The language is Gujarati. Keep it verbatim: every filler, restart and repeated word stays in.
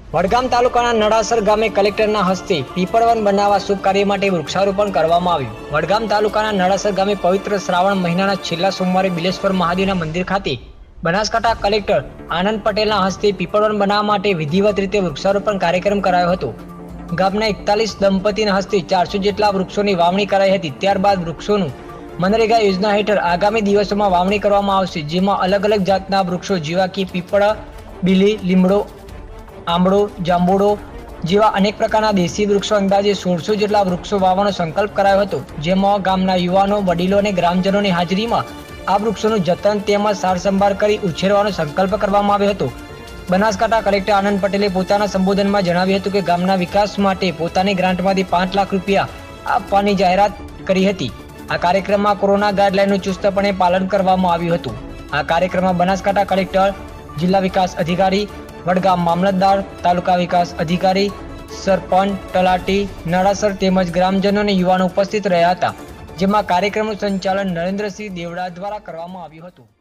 વડગામ તાલુકાના નડાસર ગામે કલેક્ટરના હસ્તે પીપળવન બનાવવા શુભ કાર્ય માટે વૃક્ષારોપણ કરવામાં આવ્યું। વડગામ તાલુકાના નડાસર ગામે પવિત્ર શ્રાવણ મહિનાના છેલ્લા સોમવારે બિલેશ્વર મહાદેવના મંદિર ખાતે બનાસકાંઠા કલેક્ટર આનંદ પટેલના હસ્તે પીપળવન બનાવવા માટે વિધિવત રીતે વૃક્ષારોપણ કાર્યક્રમ કરાયો હતો। ગામના એકતાલીસ દંપતીના હસ્તે ચારસો જેટલા વૃક્ષોની વાવણી કરાઈ હતી। ત્યારબાદ વૃક્ષોનું મનરેગા યોજના હેઠળ આગામી દિવસોમાં વાવણી કરવામાં આવશે, જેમાં અલગ અલગ જાતના વૃક્ષો જેવા કે પીપળા, બીલી, લીમડો, આંબળો, જાંબુડો જેવા અનેક પ્રકારના દેશી વૃક્ષો અંદાજે સોળસો જેટલા વૃક્ષો વાવવાનો સંકલ્પ કરાયો હતો, જેમાં ગામના યુવાનો, વડીલો અને ગ્રામજનોની હાજરીમાં આ વૃક્ષોનું જતન તેમજ સાર સંભાળ કરી ઉછેરવાનો સંકલ્પ કરવામાં આવ્યો હતો। બનાસકાંઠા કલેક્ટર આનંદ પટેલે પોતાના સંબોધનમાં જણાવ્યું હતું કે ગામના વિકાસ માટે પોતાની ગ્રાન્ટમાંથી પાંચ લાખ રૂપિયા આપવાની જાહેરાત કરી હતી। આ કાર્યક્રમમાં કોરોના ગાઈડલાઈનનું ચુસ્તપણે પાલન કરવામાં આવ્યું હતું। આ કાર્યક્રમમાં બનાસકાંઠા કલેક્ટર, જિલ્લા વિકાસ અધિકારી, વડગામ મામલતદાર, તાલુકા વિકાસ અધિકારી, સરપંચ, તલાટી, નડાસર તેમજ ગ્રામજનો અને યુવાનો ઉપસ્થિત રહ્યા હતા, જેમાં કાર્યક્રમનું સંચાલન નરેન્દ્રસિંહ દેવડા દ્વારા કરવામાં આવ્યું હતું।